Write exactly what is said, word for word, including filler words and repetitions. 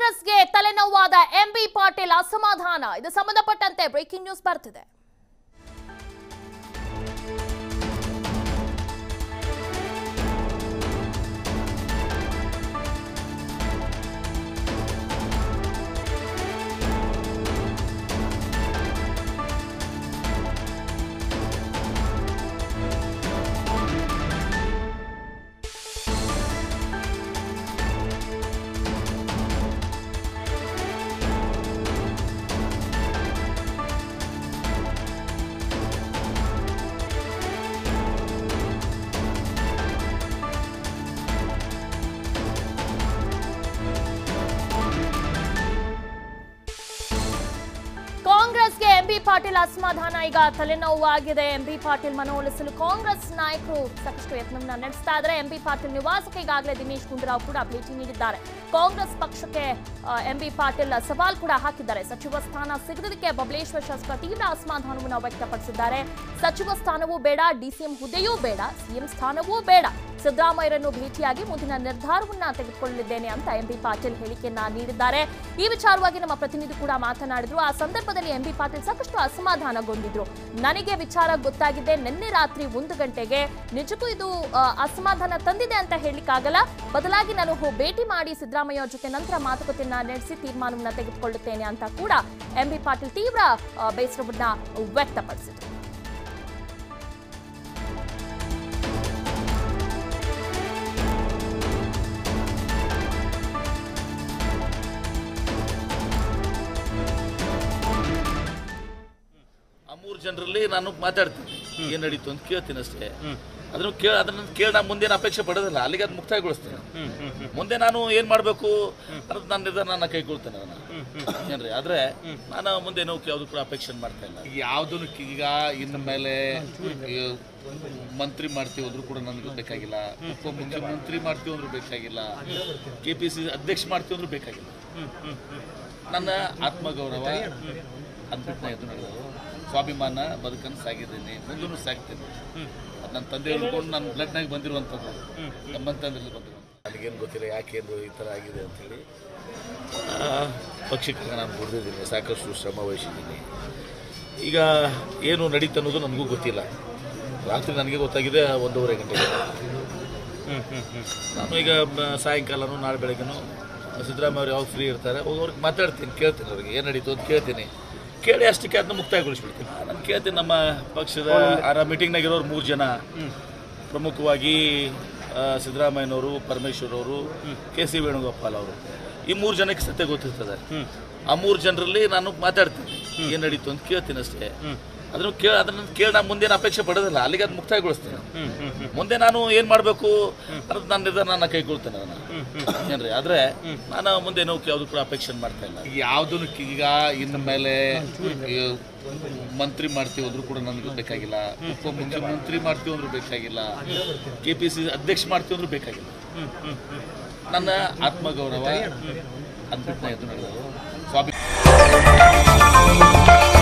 ಕಾಂಗ್ರೆಸ್ಗೆ ತಲೆನೋವಾದ ಎಂಬಿ ಪಾಟೀಲ್ ಅಸಮಾಧಾನ. ಇದು ಸಂಬಂಧಪಟ್ಟಂತೆ ಬ್ರೇಕಿಂಗ್ ನ್ಯೂಸ್ ಬರ್ತಿದೆ. ಕಾಂಗ್ರೆಸ್ಗೆ ಎಂಬಿ ಪಾಟೀಲ್ ಅಸಮಾಧಾನ. ಈಗ ತಲೆನೋವಾಗಿದೆ. ಎಂಬಿ ಪಾಟೀಲ್ ಮನವೊಲಿಸಲು ಕಾಂಗ್ರೆಸ್ ನಾಯಕರು ಸಾಕಷ್ಟು ಯತ್ನವನ್ನ ನಡೆಸ್ತಾ ಇದ್ದಾರೆ. ಎಂಬಿ ಪಾಟೀಲ್ ನಿವಾಸಕ್ಕೆ ಈಗಾಗಲೇ ದಿನೇಶ್ ಗುಂಡೂರಾವ್ ಕೂಡ ಭೇಟಿ ನೀಡಿದ್ದಾರೆ. ಕಾಂಗ್ರೆಸ್ ಪಕ್ಷಕ್ಕೆ ಎಂಬಿ ಪಾಟೀಲ್ ಸವಾಲ್ ಕೂಡ ಹಾಕಿದ್ದಾರೆ. ಸಚಿವ ಸ್ಥಾನ ಸಿಗದಕ್ಕೆ ಬಬಲೇಶ್ವರ ಶಾಸಕ ತೀವ್ರ ಅಸಮಾಧಾನವನ್ನು ವ್ಯಕ್ತಪಡಿಸಿದ್ದಾರೆ. ಸಚಿವ ಸ್ಥಾನವೂ ಬೇಡ, ಡಿಸಿಎಂ ಹುದ್ದೆಯೂ ಬೇಡ, ಸಿಎಂ ಸ್ಥಾನವೂ ಬೇಡ, ಸಿದ್ದರಾಮಯ್ಯರನ್ನು ಭೇಟಿಯಾಗಿ ಮುಂದಿನ ನಿರ್ಧಾರವನ್ನ ತೆಗೆದುಕೊಳ್ಳಲಿದ್ದೇನೆ ಅಂತ ಎಂಬಿ ಪಾಟೀಲ್ ಹೇಳಿಕೆಯನ್ನ ನೀಡಿದ್ದಾರೆ. ಈ ವಿಚಾರವಾಗಿ ನಮ್ಮ ಪ್ರತಿನಿಧಿ ಕೂಡ ಮಾತನಾಡಿದ್ರು. ಆ ಸಂದರ್ಭದಲ್ಲಿ ಎಂಬಿ ಪಾಟೀಲ್ ಸಾಕಷ್ಟು ಅಸಮಾಧಾನಗೊಂಡಿದ್ರು. ನನಗೆ ವಿಚಾರ ಗೊತ್ತಾಗಿದೆ ನಿನ್ನೆ ರಾತ್ರಿ ಒಂದು ಗಂಟೆಗೆ. ನಿಜಕ್ಕೂ ಇದು ಅಸಮಾಧಾನ ತಂದಿದೆ ಅಂತ ಹೇಳಲಿಕ್ಕಾಗಲ್ಲ. ಬದಲಾಗಿ ನಾನು ಭೇಟಿ ಮಾಡಿ ಸಿದ್ದರಾಮಯ್ಯ ಜೊತೆ ನಂತರ ಮಾತುಕತೆಯನ್ನ ನಡೆಸಿ ತೀರ್ಮಾನವನ್ನ ತೆಗೆದುಕೊಳ್ಳುತ್ತೇನೆ ಅಂತ ಕೂಡ ಎಂಬಿ ಪಾಟೀಲ್ ತೀವ್ರ ಬೇಸರವನ್ನ ವ್ಯಕ್ತಪಡಿಸಿದರು. ಮೂರು ಜನರಲ್ಲಿ ನಾನು ಮಾತಾಡ್ತೀನಿ, ಏನ್ ನಡೀತು ಅಂತ ಕೇಳ್ತೀನಿ ಅಷ್ಟೇ. ಅದನ್ನು ಕೇಳ ಅದನ್ನ ಕೇಳ ನಾನು ಮುಂದೇನು ಅಪೇಕ್ಷೆ ಪಡೋದಿಲ್ಲ, ಅಲ್ಲಿಗೆ ಅದು ಮುಕ್ತಾಯಗೊಳಿಸ್ತೇನೆ. ಮುಂದೆ ನಾನು ಏನ್ ಮಾಡ್ಬೇಕು ಅನ್ನೋದು ನನ್ನ ನಿರ್ಧಾರ ನಾನು ಕೈಗೊಳ್ತೇನೆ ಅದನ್ನ ಏನ್ರಿ. ಆದ್ರೆ ನಾನು ಮುಂದೇನು ಯಾವ್ದು ಕೂಡ ಅಪೇಕ್ಷೆ ಮಾಡ್ತಾ ಇಲ್ಲ. ಯಾವ್ದನ್ನು ಈಗ ಇನ್ನು ಮೇಲೆ ಮಂತ್ರಿ ಮಾಡ್ತೀವಿ ಅಂದ್ರೂ ಕೂಡ ನನಗೆ ಬೇಕಾಗಿಲ್ಲ, ಉಪಮುಖ್ಯಮಂತ್ರಿ ಮಾಡ್ತೀವಿ ಅಂದ್ರೂ ಬೇಕಾಗಿಲ್ಲ, ಕೆ ಪಿ ಸಿ ಅಧ್ಯಕ್ಷ ಮಾಡ್ತೀವಿ ಅಂದ್ರೂ ಬೇಕಾಗಿಲ್ಲ. ನನ್ನ ಆತ್ಮಗೌರವ ಅಂದ್ಬಿಟ್ಟು ನಾ ಎದ್ದು ನಡೆಯೋದು, ಸ್ವಾಭಿಮಾನ ಬದುಕನ್ನು ಸಾಗಿದ್ದೀನಿ, ಮುಂದೂ ಸಾಗ್ತೀನಿ. ಅದು ನನ್ನ ತಂದೆ ಹೇಳ್ಕೊಂಡು ನನ್ನ ಬ್ಲಡ್ನಾಗ ಬಂದಿರುವಂಥದ್ದು, ನಮ್ಮ ತಂದೆಯಲ್ಲಿ ಬಂದಿರುವಂಥ. ನನಗೇನು ಗೊತ್ತಿಲ್ಲ ಯಾಕೇನು ಈ ಥರ ಆಗಿದೆ ಅಂಥೇಳಿ. ಪಕ್ಷಕ್ಕೆ ನಾನು ದುಡಿದಿದ್ದೀನಿ, ಸಾಕಷ್ಟು ಶ್ರಮ ವಹಿಸಿದ್ದೀನಿ. ಈಗ ಏನು ನಡೀತು ಅನ್ನೋದು ನನಗೂ ಗೊತ್ತಿಲ್ಲ. ರಾತ್ರಿ ನನಗೆ ಗೊತ್ತಾಗಿದೆ ಒಂದೂವರೆ ಗಂಟೆಗೆ. ನಾನು ಈಗ ಸಾಯಂಕಾಲನೂ ನಾಳೆ ಬೆಳಗ್ಗೆನೂ ಸಿದ್ದರಾಮಯ್ಯ ಅವ್ರು ಯಾವಾಗ ಫ್ರೀ ಇರ್ತಾರೆ ಅವ್ರಿಗೆ ಮಾತಾಡ್ತೀನಿ, ಕೇಳ್ತೀನಿ, ಅವ್ರಿಗೆ ಏನು ನಡೀತು ಅಂತ ಕೇಳ್ತೀನಿ. ಕೇಳಿ ಅಷ್ಟಕ್ಕೆ ಅದನ್ನ ಮುಕ್ತಾಯಗೊಳಿಸ್ಬಿಡ್ತೀನಿ. ನಾನು ಕೇಳ್ತೀನಿ, ನಮ್ಮ ಪಕ್ಷದ ಆ ಮೀಟಿಂಗ್ನಾಗ ಇರೋರು ಮೂರು ಜನ, ಪ್ರಮುಖವಾಗಿ ಸಿದ್ದರಾಮಯ್ಯನವರು, ಪರಮೇಶ್ವರ್ ಅವರು, ಕೆ ಸಿ ವೇಣುಗೋಪಾಲ್ ಅವರು, ಈ ಮೂರು ಜನಕ್ಕೆ ಸತ್ಯ ಗೊತ್ತಿರ್ತದೆ. ಆ ಮೂರು ಜನರಲ್ಲಿ ನಾನು ಮಾತಾಡ್ತೀನಿ, ಏನು ನಡೀತು ಅಂತ ಕೇಳ್ತೀನಿ ಅಷ್ಟೇ. ಅದನ್ನು ಕೇಳ ಅದನ್ನ ಕೇಳ ನಾನು ಮುಂದೇನು ಅಪೇಕ್ಷೆ ಪಡೋದಿಲ್ಲ, ಅಲ್ಲಿಗೆ ಅದು ಮುಕ್ತಾಯಗೊಳಿಸ್ತೇನೆ. ಮುಂದೆ ನಾನು ಏನ್ ಮಾಡ್ಬೇಕು ಅನ್ನೋದು ನನ್ನ ನಿರ್ಧಾರ ನಾನು ಕೈಗೊಳ್ತೇನೆ ಅದನ್ನ ಏನ್ರಿ. ಆದ್ರೆ ನಾನು ಮುಂದೇನು ಯಾವ್ದು ಕೂಡ ಅಪೇಕ್ಷೆ ಮಾಡ್ತಾ ಇಲ್ಲ. ಯಾವ್ದನ್ನು ಈಗ ಇನ್ನು ಮೇಲೆ ಮಂತ್ರಿ ಮಾಡ್ತೀವಿ ಅಂದ್ರೂ ಕೂಡ ನನಗೆ ಬೇಕಾಗಿಲ್ಲ, ಉಪಮುಖ್ಯಮಂತ್ರಿ ಮಾಡ್ತೀವಿ ಅಂದ್ರೂ ಬೇಕಾಗಿಲ್ಲ, ಕೆ ಪಿ ಸಿ ಅಧ್ಯಕ್ಷ ಮಾಡ್ತೀವಿ ಅಂದ್ರೂ ಬೇಕಾಗಿಲ್ಲ. ನನ್ನ ಆತ್ಮಗೌರವ ಅಂದ್ಬಿಟ್ಟು ನಾ ಎದ್ದು ನಡೆಯೋದು, ಸ್ವಾಭಿಮಾನ